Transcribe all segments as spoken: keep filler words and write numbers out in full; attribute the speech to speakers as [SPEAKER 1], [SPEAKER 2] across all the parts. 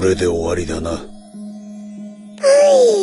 [SPEAKER 1] れで終わりだな。
[SPEAKER 2] はい。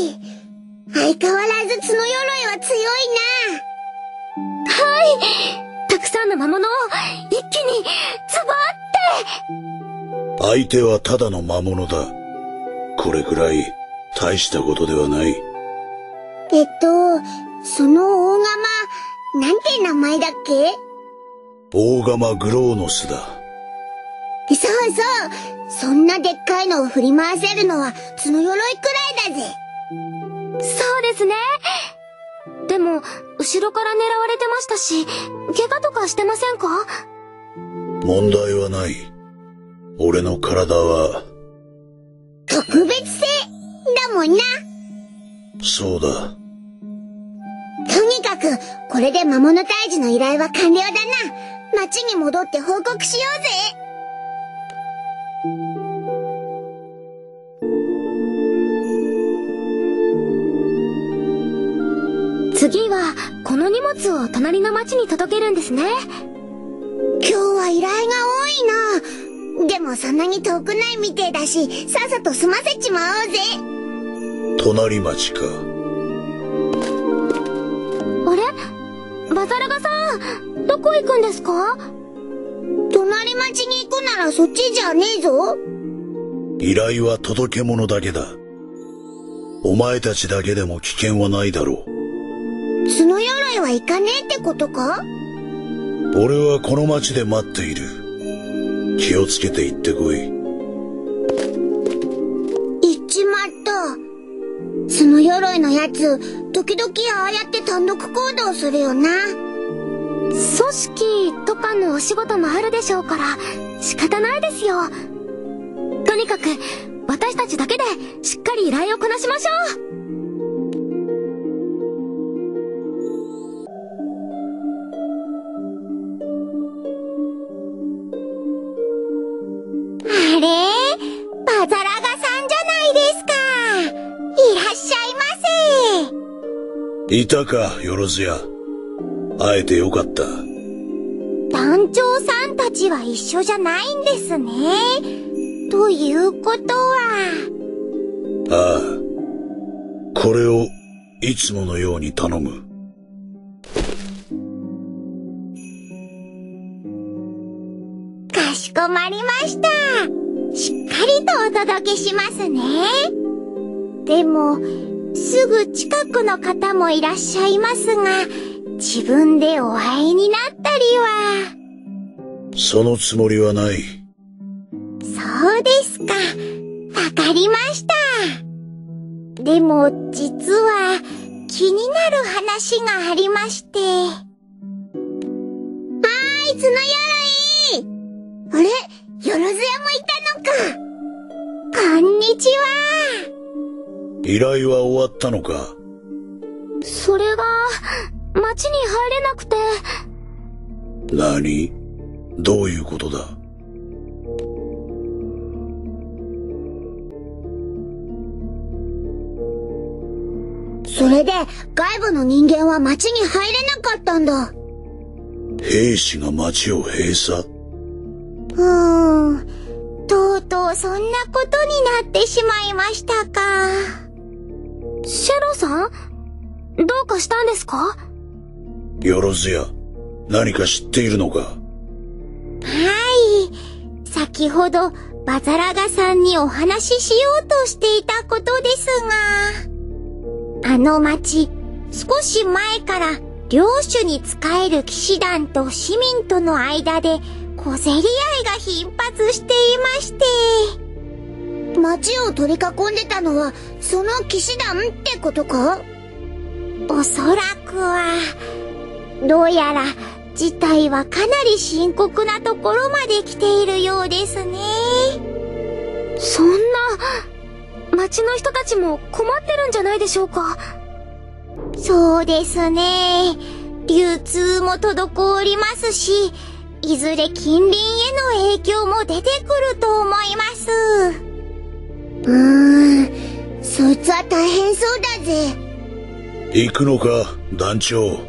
[SPEAKER 2] 相変わらず角鎧は強いな。はい。たくさんの魔物を一気にズバ
[SPEAKER 1] 相手はただの魔物だ。これくらい大したことではない。
[SPEAKER 2] えっと、その大釜、なんて名前だっけ？
[SPEAKER 1] 大釜グローノスだ。
[SPEAKER 2] そうそう。そんなでっかいのを振り回せるのは角鎧くらいだぜ。そうですね。でも、後ろから狙われてましたし、怪我とかしてませんか？
[SPEAKER 1] 問題はない。俺の体は
[SPEAKER 2] 特別性だもんな。
[SPEAKER 1] そうだ。
[SPEAKER 2] とにかくこれで魔物退治の依頼は完了だな。町に戻って報告しようぜ。次はこの荷物を隣の町に届けるんですね。今日は依頼が多いな。でもそんなに遠くないみてえだし、さっさと済ませちまおうぜ。
[SPEAKER 1] 隣町か。
[SPEAKER 2] あれ？バザラガさん、どこ行くんですか？隣町に行くならそっちじゃねえぞ。
[SPEAKER 1] 依頼は届け物だけだ。お前たちだけでも危険はないだろう。
[SPEAKER 2] 角鎧は行かねえってことか？
[SPEAKER 1] 俺はこの町で待っている。気をつけて行ってこい。行っちまった。角鎧のやつ、時々ああやって単独行動するよな。組織とかのお仕事もあるでしょうから仕方ないですよ。とにかく私たちだけでしっかり依頼をこなしましょう。あれ？バザラガさんじゃないですか。いらっしゃいませ。いたか、よろずや。会えてよかった。
[SPEAKER 2] 団長さんたちは一緒じゃないんですね。ということは。
[SPEAKER 1] ああ。これをいつものように頼む。
[SPEAKER 2] かしこまりました。しっかりとお届けしますね。でも、すぐ近くの方もいらっしゃいますが、自分でお会いになったりは。
[SPEAKER 1] そのつもりはない。
[SPEAKER 2] そうですか。わかりました。でも、実は、気になる話がありまして。はーい、角鎧！あれ？よろずやもいたのか。こんにちは。
[SPEAKER 1] 依頼は終わったのか？
[SPEAKER 2] それが、町に入れなくて。
[SPEAKER 1] 何？どういうことだ？
[SPEAKER 2] それで、外部の人間は町に入れなかったんだ。
[SPEAKER 1] 兵士が町を閉鎖？
[SPEAKER 2] うーん。とうとうそんなことになってしまいましたか。シェロさん？どうかしたんですか？
[SPEAKER 1] よろずや、何か知っているのか？
[SPEAKER 2] はい。先ほど、バザラガさんにお話ししようとしていたことですが、あの町、少し前から領主に仕える騎士団と市民との間で小競り合いが頻発していまして。町を取り囲んでたのは、その騎士団ってことか？おそらくは、どうやら事態はかなり深刻なところまで来ているようですね。そんな、町の人たちも困ってるんじゃないでしょうか。そうですね。流通も滞りますし、いずれ近隣への影響も出てくると思います。うーん、そいつは大変そうだぜ。
[SPEAKER 1] 行くのか、団長。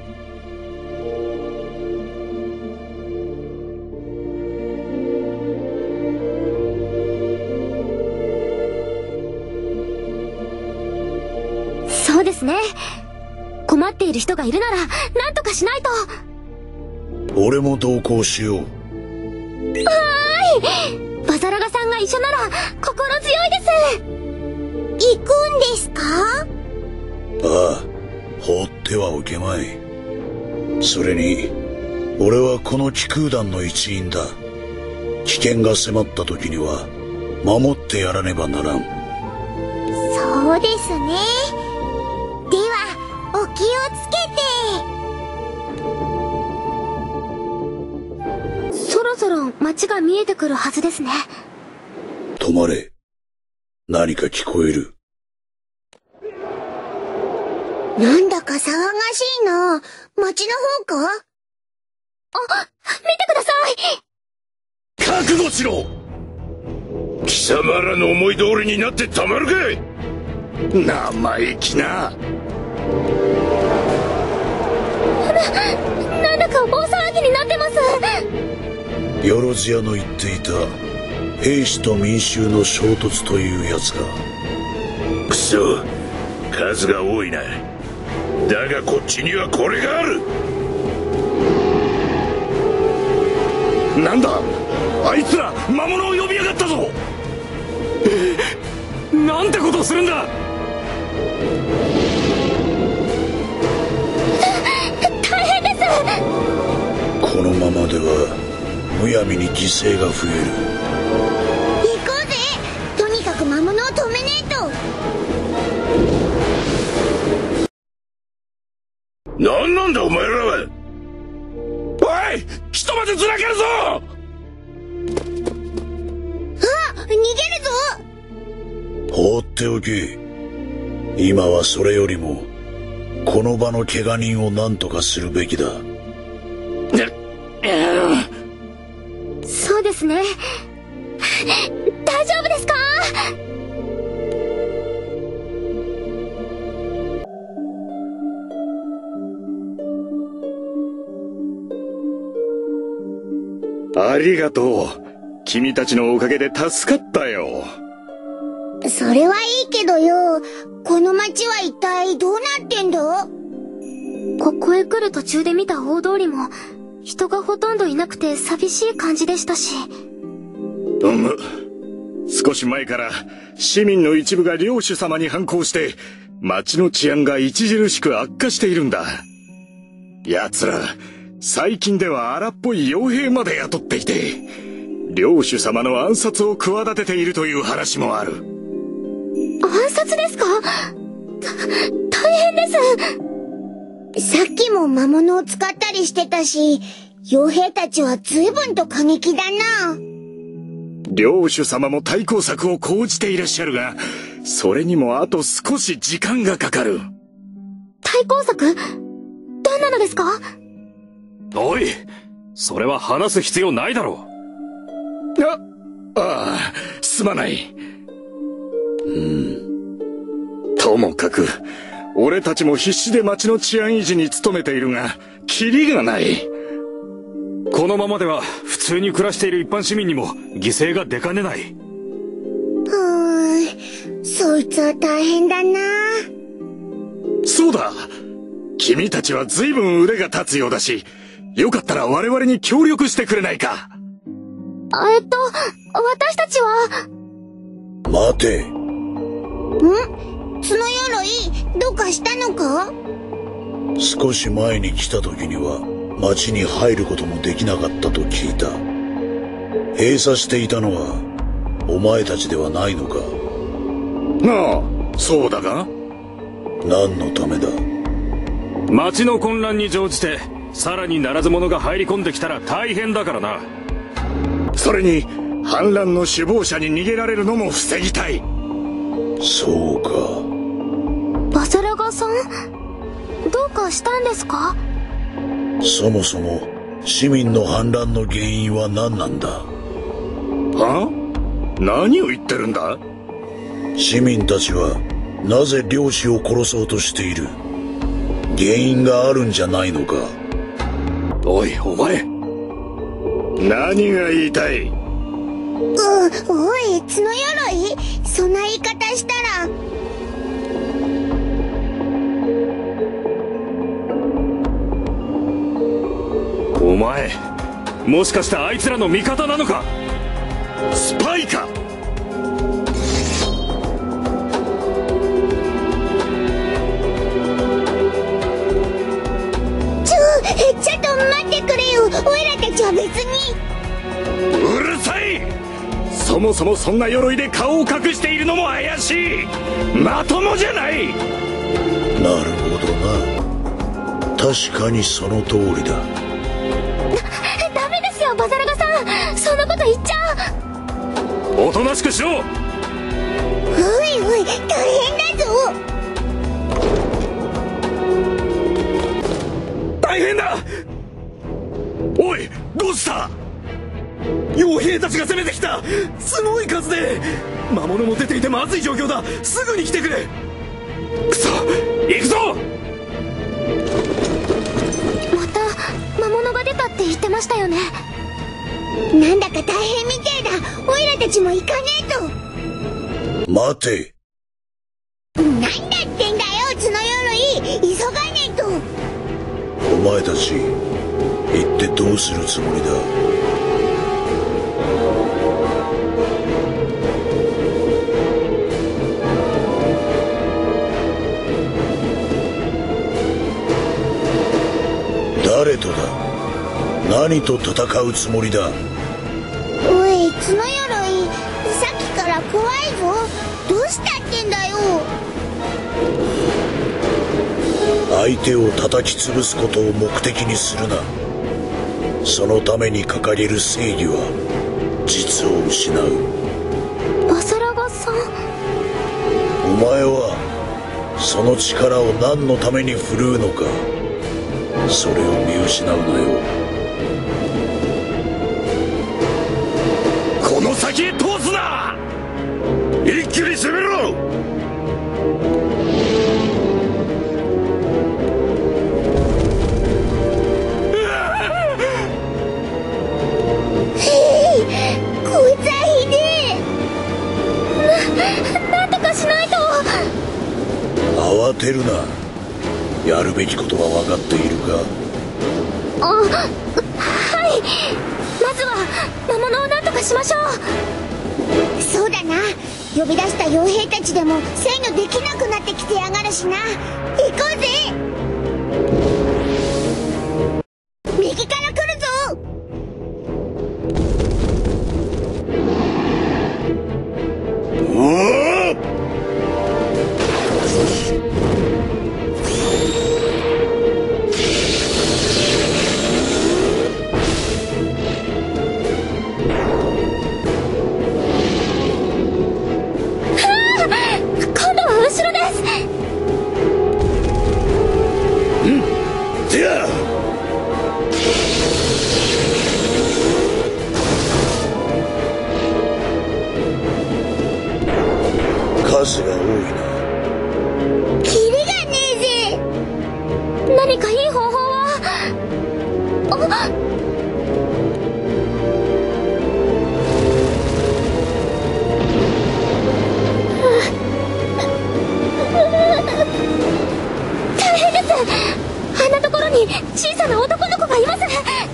[SPEAKER 1] 困っている人がいるなら何とかしないと。
[SPEAKER 3] 俺も同行しよう。
[SPEAKER 1] はーい。バザラガさんが一緒なら心強いです。
[SPEAKER 2] 行くんですか？
[SPEAKER 3] ああ、放ってはおけまい。それに俺はこの気空団の一員だ。危険が迫った時には守ってやらねばならん。
[SPEAKER 2] そうですね。ではお気をつけて。
[SPEAKER 1] そろそろ街が見えてくるはずですね。
[SPEAKER 3] 止まれ。何か聞こえる。
[SPEAKER 1] なんだか騒がしいな。街の方か？あ、見てください。
[SPEAKER 4] 覚悟しろ。貴様らの思い通りになってたまるかい。生意気な。
[SPEAKER 1] な、なんだか大騒ぎになってます。
[SPEAKER 3] よろずやの言っていた兵士と民衆の衝突というやつか。
[SPEAKER 4] くそ、数が多いな。だがこっちにはこれがある。
[SPEAKER 5] なんだ、あいつら魔物を呼びやがったぞ。えー、なんてことをするんだ。
[SPEAKER 1] 大変です。
[SPEAKER 3] このままではむやみに犠牲が増える。
[SPEAKER 1] 行こうぜ。とにかく魔物を止めねえと。
[SPEAKER 4] 何なんだお前らは。
[SPEAKER 5] おい、ひとまずずらけるぞ。
[SPEAKER 1] あ、逃げるぞ。
[SPEAKER 3] 放っておけ。今はそれよりもこの場の怪我人を何とかするべきだ。
[SPEAKER 1] そうですね。大丈夫ですか？
[SPEAKER 5] ありがとう。君たちのおかげで助かったよ。
[SPEAKER 1] それはいいけどよ。この町は一体どうなってんだ？ここへ来る途中で見た大通りも人がほとんどいなくて寂しい感じでしたし。
[SPEAKER 5] うむ。少し前から市民の一部が領主様に反抗して町の治安が著しく悪化しているんだ。奴ら最近では荒っぽい傭兵まで雇っていて領主様の暗殺を企てているという話もある。
[SPEAKER 1] 暗殺ですか？た大変です。さっきも魔物を使ったりしてたし、傭兵たちは随分と過激だな。
[SPEAKER 5] 領主様も対抗策を講じていらっしゃるが、それにもあと少し時間がかかる。
[SPEAKER 1] 対抗策？どんなのですか？
[SPEAKER 6] おい、それは話す必要ないだろ
[SPEAKER 5] う。あ、ああ、すまない。
[SPEAKER 3] うん。
[SPEAKER 5] ともかく、俺たちも必死で町の治安維持に努めているが、キリがない。
[SPEAKER 6] このままでは普通に暮らしている一般市民にも犠牲が出かねない。
[SPEAKER 1] うーん、そいつは大変だな。
[SPEAKER 5] そうだ。君たちは随分腕が立つようだし、よかったら我々に協力してくれないか。
[SPEAKER 1] えっと、私たちは。
[SPEAKER 3] 待て。
[SPEAKER 1] ん？角鎧、どうかしたのか？
[SPEAKER 3] 少し前に来た時には町に入ることもできなかったと聞いた。閉鎖していたのはお前たちではないのか？
[SPEAKER 5] ああ、そうだが。
[SPEAKER 3] 何のためだ？
[SPEAKER 6] 町の混乱に乗じてさらにならず者が入り込んできたら大変だからな。
[SPEAKER 5] それに反乱の首謀者に逃げられるのも防ぎたい。
[SPEAKER 3] そうか。
[SPEAKER 1] バザラガさん、どうかしたんですか？
[SPEAKER 3] そもそも市民の反乱の原因は何なんだ？
[SPEAKER 5] は？何を言ってるんだ？
[SPEAKER 3] 市民たちはなぜ領主を殺そうとしている？原因があるんじゃないのか？
[SPEAKER 6] おい、お前。
[SPEAKER 5] 何が言いたい？
[SPEAKER 1] う、おい、角鎧？そんな言い方したら。
[SPEAKER 6] もしかしてあいつらの味方なのか？
[SPEAKER 5] スパイか？
[SPEAKER 1] ちょちょっと待ってくれよ。オイラたちは別に。
[SPEAKER 5] うるさい！そもそもそんな鎧で顔を隠しているのも怪しい。まともじゃない。
[SPEAKER 3] なるほどな。確かにその通りだ。
[SPEAKER 2] ダメですよバザラガさん、そんなこと言っちゃ
[SPEAKER 6] おとなしくしろ。
[SPEAKER 1] おいおい、大変だぞ。
[SPEAKER 5] 大変だ。おい、どうした？傭兵たちが攻めてきた。すごい数で魔物も出ていてまずい状況だ。すぐに来てくれ。くそ、行くぞ。
[SPEAKER 2] また魔物が出たって言ってましたよね。
[SPEAKER 1] なんだか大変みてえだ。オイラたちも行かねえと。
[SPEAKER 3] 待て。
[SPEAKER 1] なんだってんだよ、角鎧。急がねえと。
[SPEAKER 3] お前たち行ってどうするつもりだ？誰とだ？何と戦うつもりだ？
[SPEAKER 1] おい、角鎧、さっきから怖いぞ。どうしたってんだよ。
[SPEAKER 3] 相手を叩き潰すことを目的にするな。そのために掲げる正義は実を失う。
[SPEAKER 2] バザラガさん、
[SPEAKER 3] お前はその力を何のために振るうのか、それを見失うなよ。
[SPEAKER 5] この先へ通すな。一気に攻めろ。
[SPEAKER 1] こいつはひで
[SPEAKER 2] な、なんとかしないと。
[SPEAKER 3] 慌てるな。やるべきことは分かっているか？
[SPEAKER 2] あ、はい。まずは魔物をなんとかしましょ
[SPEAKER 1] え。そうだな。呼び出した傭兵たちでも制御できなくなってきてやがるしな。行こうぜ。右から来るぞ。
[SPEAKER 3] 数が多いな。
[SPEAKER 1] キリがねえぜ。
[SPEAKER 2] 何かいい方法は？あっ、大変です。あんなところに小さな男の子がいます。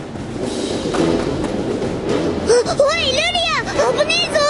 [SPEAKER 1] おいルリア、危ねえぞ。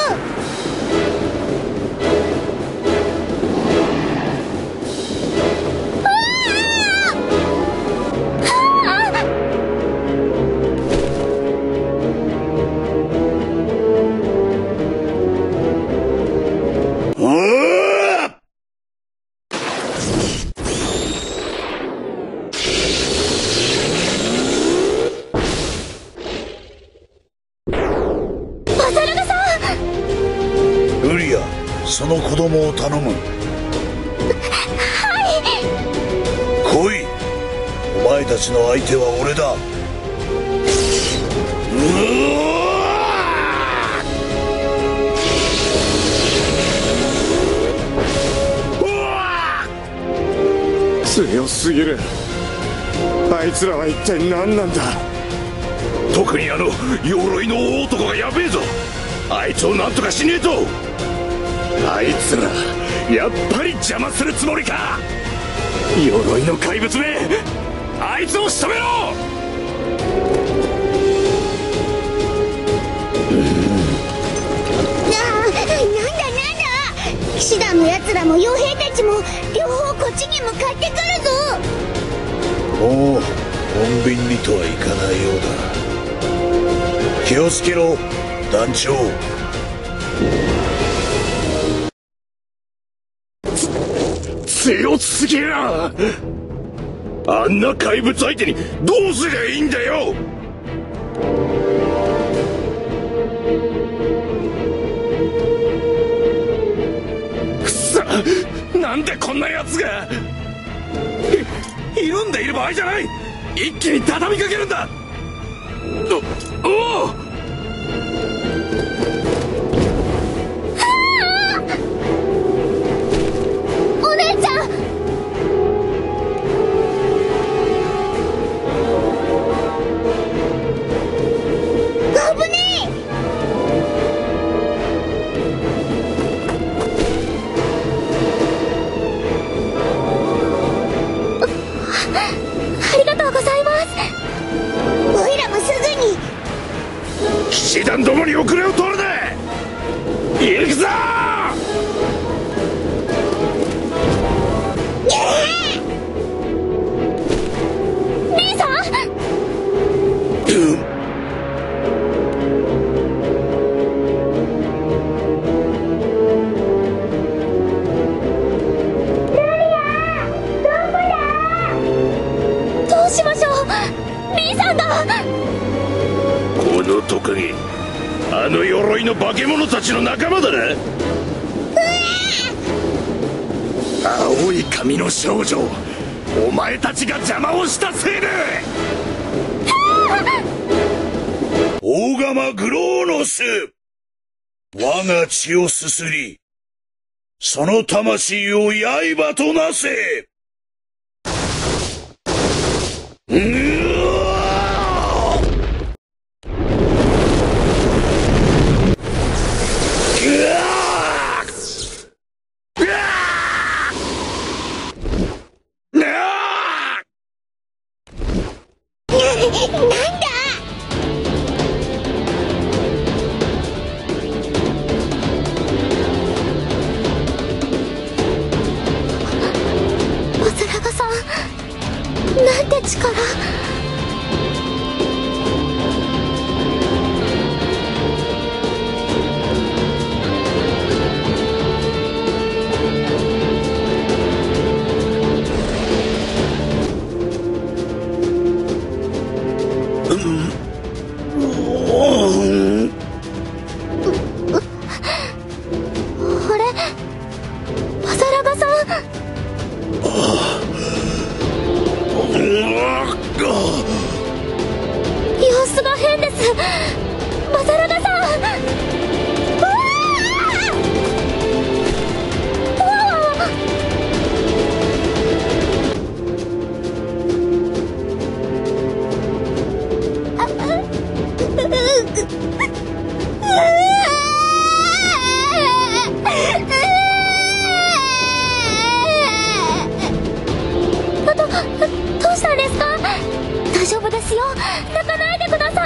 [SPEAKER 3] その子供を頼む。
[SPEAKER 2] はい。
[SPEAKER 3] 来い。お前たちの相手は俺だ。
[SPEAKER 5] 強すぎる。あいつらは一体何なんだ。
[SPEAKER 4] 特にあの鎧の大男がやべえぞ。あいつをなんとかしねえと。
[SPEAKER 5] あいつらやっぱり邪魔するつもりか。鎧の怪物め、あいつを仕留めろ。
[SPEAKER 1] 騎士団のやつらも傭兵たちも両方こっちに向かってくるぞ。
[SPEAKER 3] もう穏便にとはいかないようだ。気をつけろ団長。
[SPEAKER 4] 強すぎる。あんな怪物相手にどうすりゃいいんだよ。くそ、なんでこんなやつが い, いるんでいる場合じゃない。一気に畳みかけるんだ。おおう。
[SPEAKER 1] お姉ちゃん。危ねえ。
[SPEAKER 2] ありがとうございます。
[SPEAKER 1] おいらもすぐに。
[SPEAKER 4] 騎士団どもに遅れを取るな。行くぞ。
[SPEAKER 2] 姉さん。どうしましょう。リーさんが。
[SPEAKER 4] このトカゲ、あの鎧の化け物たちの仲間だな。青い髪の少女、お前たちが邪魔をしたせいで。
[SPEAKER 3] 大釜グローノス、我が血をすすり、その魂を刃となせ。うわ
[SPEAKER 1] なんだ。
[SPEAKER 2] バズラガさん、なんて力。あれ、バザラガさん。様子が変です。バザラガさん。うわー！うわー！あ、う、う、どうしたんですか？大丈夫ですよ。泣かないでください。